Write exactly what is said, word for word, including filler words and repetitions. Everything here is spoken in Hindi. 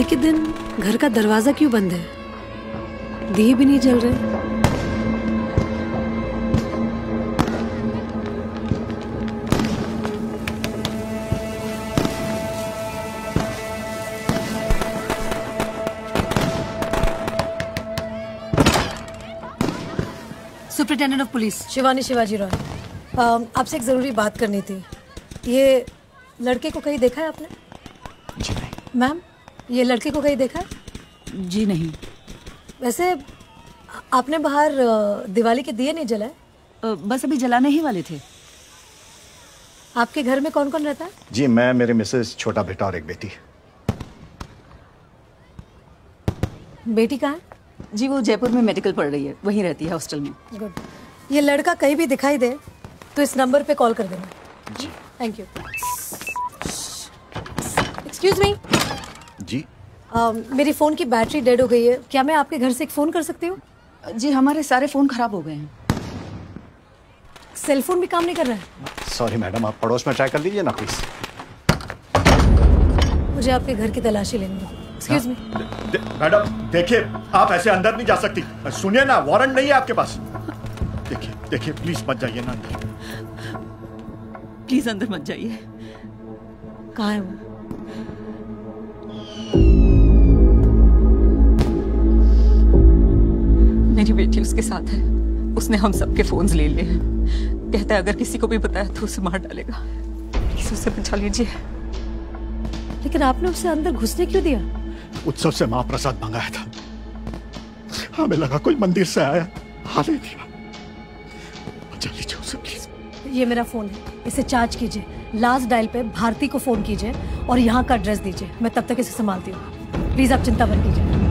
के दिन घर का दरवाजा क्यों बंद है? दिए भी नहीं जल रहे। Superintendent of police Shivani Shivaji Roy, आपसे एक जरूरी बात करनी थी। ये लड़के को कहीं देखा है आपने? जी नहीं। मैम, ये लड़के को कहीं देखा है? जी नहीं। वैसे आपने बाहर दिवाली के दिए नहीं जलाए? बस अभी जलाने ही वाले थे। आपके घर में कौन कौन रहता है? जी मैं, मेरे मिसेस, छोटा बेटा और एक बेटी। बेटी कहाँ है? जी वो जयपुर में मेडिकल पढ़ रही है, वहीं रहती है हॉस्टल में। गुड। ये लड़का कहीं भी दिखाई दे तो इस नंबर पे कॉल कर देना। जी थैंक यू। Excuse me. जी uh, मेरी फ़ोन की बैटरी डेड हो गई है, क्या मैं आपके घर से एक फ़ोन कर सकती हूँ? जी हमारे सारे फ़ोन खराब हो गए हैं। सेल फोन भी काम नहीं कर रहा है? सॉरी मैडम, आप पड़ोस में ट्राई कर लीजिए ना प्लीज। मुझे आपके घर की तलाशी लेनी है। Excuse me. मैडम देखिए, आप ऐसे अंदर नहीं जा सकती। सुनिए ना, वारंट नहीं है आपके पास। देखिए देखिए प्लीज मत जाइए ना अंदर। प्लीज अंदर मत जाइए। कहाँ है वो? मेरी बेटी उसके साथ है, उसने हम सबके फोन्स ले लिए हैं। कहता है अगर किसी को भी बताया तो उसे मार डालेगा। प्लीज उसे बचा लीजिए। लेकिन आपने उसे अंदर घुसने क्यों दिया? उत्सव से महाप्रसाद मंगाया था, हमें लगा कोई मंदिर से आया, हाथ नहीं दिया। बचा लीजिए उसे प्लीज। ये मेरा फोन है, इसे चार्ज कीजिए, लास्ट डायल पे भारती को फोन कीजिए और यहाँ का एड्रेस दीजिए। मैं तब तक इसे संभालती हूँ। प्लीज आप चिंता मत कीजिए।